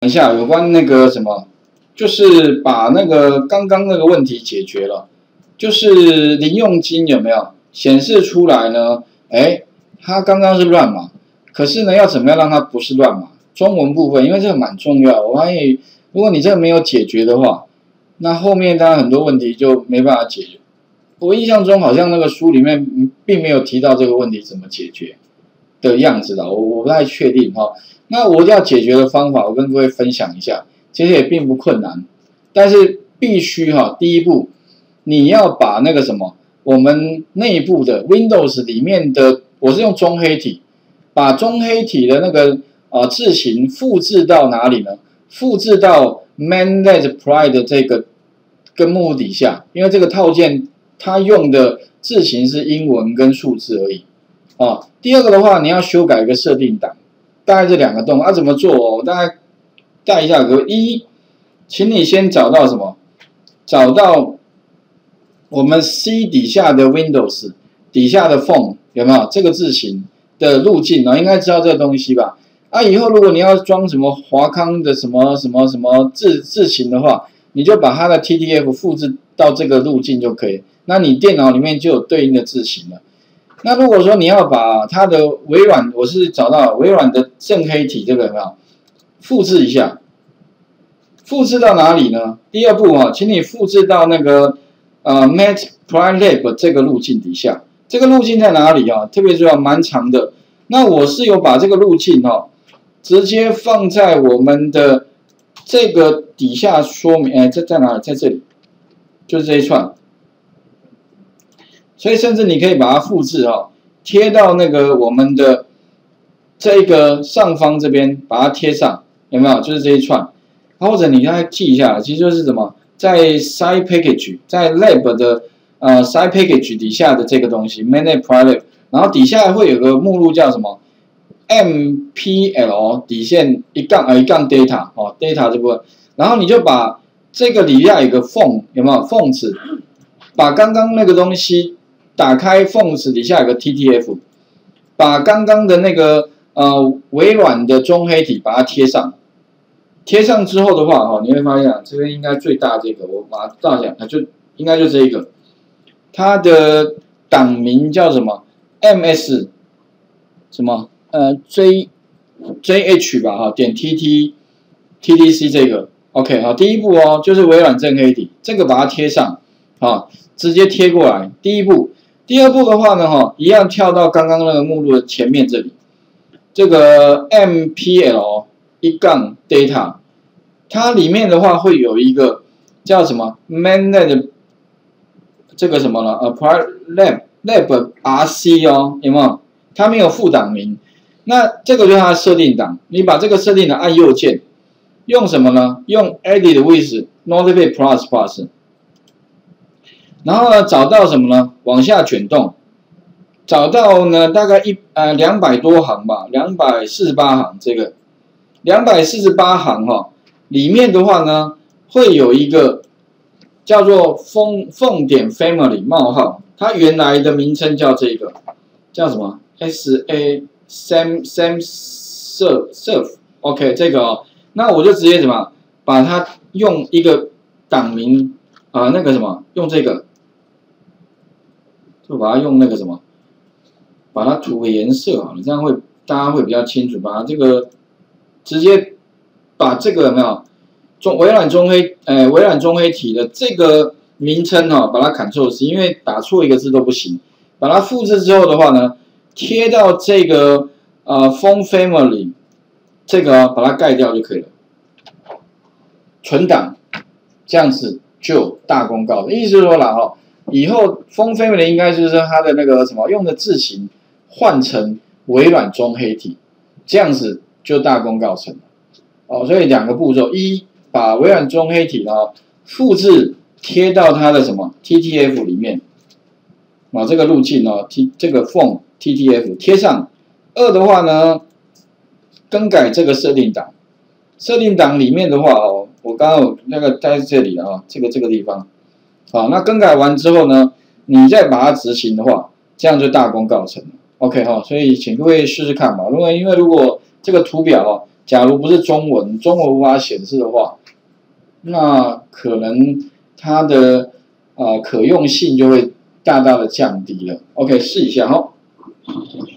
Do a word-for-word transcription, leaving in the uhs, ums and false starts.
一下有关那个什么，就是把那个刚刚那个问题解决了，就是零用金有没有显示出来呢？哎，它刚刚是乱码，可是呢，要怎么样让它不是乱码？中文部分，因为这个蛮重要，我发现如果你这个没有解决的话，那后面当然很多问题就没办法解决。我印象中好像那个书里面并没有提到这个问题怎么解决的样子的，我我不太确定哈。那我要解决的方法，我跟各位分享一下，其实也并不困难，但是必须哈，第一步你要把那个什么，我们内部的 Windows 里面的，我是用中黑体，把中黑体的那个啊、呃、字型复制到哪里呢？复制到 Manlet Pride 的这个根目录底下，因为这个套件它用的字型是英文跟数字而已啊。第二个的话，你要修改一个设定档。大概这两个动啊，怎么做哦？我大概带一下各位。一，请你先找到什么？找到我们 C 底下的 Windows 底下的 Phone 有没有这个字型的路径呢？应该知道这个东西吧？啊，以后如果你要装什么华康的什么什么什么字字型的话，你就把它的 T T F 复制到这个路径就可以。那你电脑里面就有对应的字型了。那如果说你要把它的微软，我是找到微软的正黑体这个有没有？复制一下，复制到哪里呢？第二步啊，请你复制到那个呃 Mat Prime Lab 这个路径底下。这个路径在哪里啊？特别重要，蛮长的。那我是有把这个路径哦，直接放在我们的这个底下说明，哎，这在哪里？在这里，就是这一串。所以甚至你可以把它复制哦，贴到那个我们的这个上方这边，把它贴上，有没有？就是这一串，或者你再记一下，其实就是什么，在 Side Package， 在 Lab 的呃 Side Package 底下的这个东西 ，Manage Private， 然后底下会有个目录叫什么 M P L 底线一杠呃一杠 Data 哦 ，Data 这部分，然后你就把这个底下有个缝，有没有缝子？把刚刚那个东西。打开缝子底下有个 T T F， 把刚刚的那个呃微软的中黑体把它贴上，贴上之后的话哈，你会发现啊，这边应该最大这个，我把它大讲，它就应该就这一个，它的档名叫什么 ？M S 什么呃 J J H 吧哈，点 T T T T C 这个 OK 好，第一步哦，就是微软正黑体，这个把它贴上啊，直接贴过来，第一步。第二步的话呢，哈，一样跳到刚刚那个目录的前面这里，这个 M P L 一杠 Data， 它里面的话会有一个叫什么 Manlet 这个什么呢？呃 ，Lab Lab R C 哦，有没有？它没有副档名，那这个就是它的设定档。你把这个设定档按右键，用什么呢？用 Edit with Notepad Plus Plus。然后呢，找到什么呢？往下卷动，找到呢大概一呃两百多行吧，两百四十八行这个，两百四十八行哈、哦，里面的话呢会有一个叫做凤凤点 Family 冒号，它原来的名称叫这个叫什么 S A Sam Sam Surf Surf OK 这个哦，那我就直接什么把它用一个档名啊、呃、那个什么用这个。就把它用那个什么，把它涂个颜色好了，这样会大家会比较清楚。把它这个直接把这个有没有中微软中黑呃微软中黑体的这个名称哈、哦，把它 Ctrl C， 因为打错一个字都不行。把它复制之后的话呢，贴到这个呃 Phone Family 这个、哦、把它盖掉就可以了。存档，这样子就大功告成。意思是说啦哈。以后 Phone Family 应该就是说它的那个什么用的字型换成微软中黑体，这样子就大功告成了。哦，所以两个步骤：一，把微软中黑体呢复制贴到它的什么 T T F 里面，啊、哦，这个路径呢 T 这个 Phone T T F 贴上；二的话呢，更改这个设定档，设定档里面的话哦，我刚刚有那个在这里啊，这个这个地方。好，那更改完之后呢，你再把它执行的话，这样就大功告成了。OK 哈，所以请各位试试看吧。如果因为如果这个图表哦假如不是中文，中文无法显示的话，那可能它的呃可用性就会大大的降低了。OK， 试一下哈。